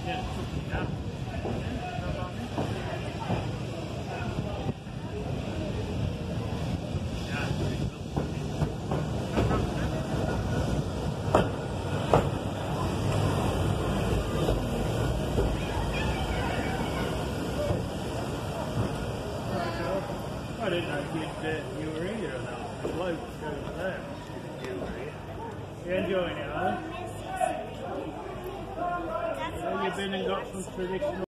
Yeah. Yeah. I didn't know you were here or not. The bloke over there. You enjoying it, huh? Have you been and got some traditional